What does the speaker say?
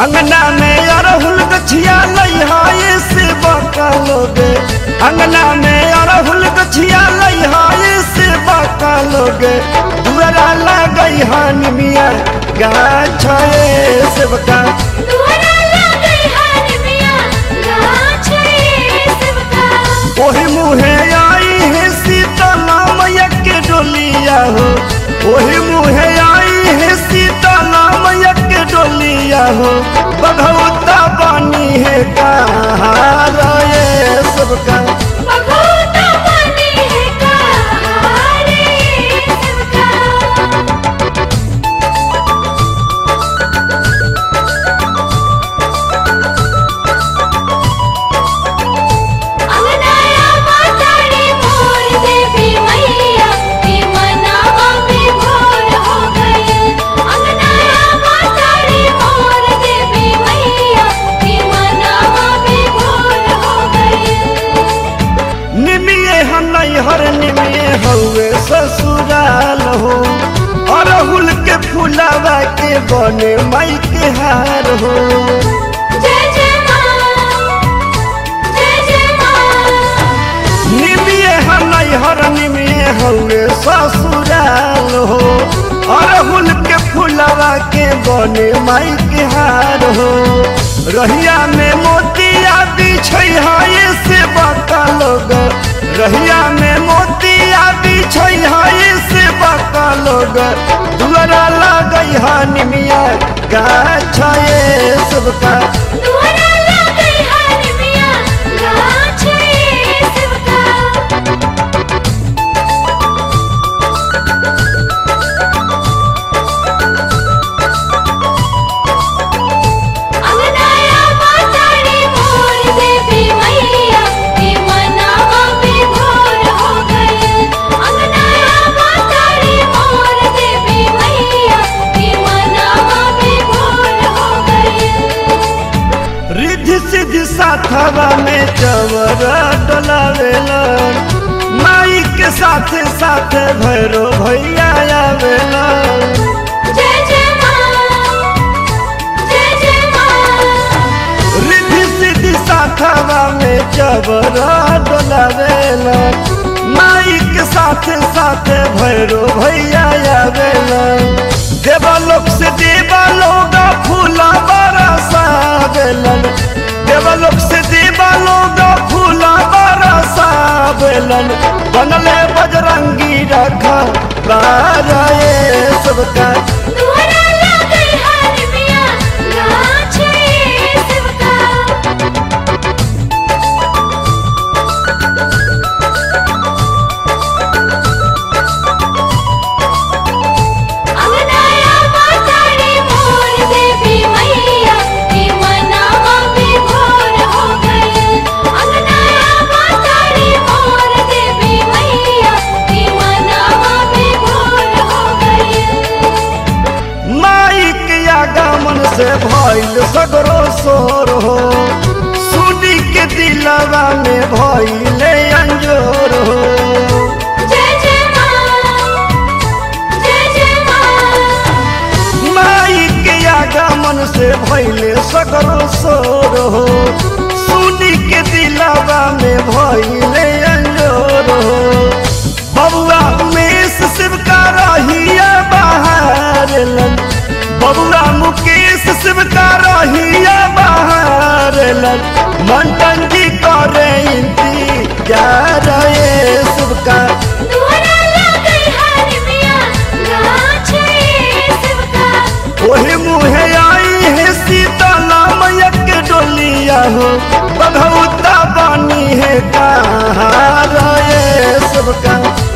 अंगना में अरहुल गछिया लइहाए सेवा का लोगे, अंगना में अरहुल गछिया लइहाए सेवा का लोगे, दुआरा लगई हन मिया गाछ सेवका, ओही मुहे आई है सीतला मैया के डोलिया हो, ओही मुहे आई है सीतला मैया के डोलिया हो, बघौता बनी है कहार ये सबका, हर निमिये हवे ससुराल हो, अरहुल के फुलावा के बने माई के हार हो, निमिये हर निमिये हवे ससुराल हो, अरहुल के फुलावा के बने माई के हार हो, रहिया में मोतिया बिछै है सेवा का लोग, रहिया में मोतिया बिछै है सेवा का लोग, दुआरा लगई हन मिया गाछ ये सबका, सिद्धि साथवा में चवर डलावेला, माई के साथ साथ भैरो भैया आवेला, रिद्धि सिद्धि साथवा में चवर डलावेला, माई के साथ साथ भैरो भैया आवेला, देवलोक से देवलोग फूला बरसावेलन, देवलोक से देवलोग फूला बरसावेलन, बनले बजरंगी रखा बारा ये सबका, से भइल सगरो सोर हो, सुनी के दिलवा में भइल अंजोर हो, माई के आगमन से भइल सगरो सोर हो, सुनी के दिलवा में भइल अंजोर हो, बबुआ उमेश शिव का रहिया बाहर लन, बबुआ मुकेश शिव का रहिया बाहर लन, मंटन जी करे इंतजार ये सबका, ओही मुहे आई है सीतला मैया के डोलिया हो, बघौता बनी है कहार ये सबका।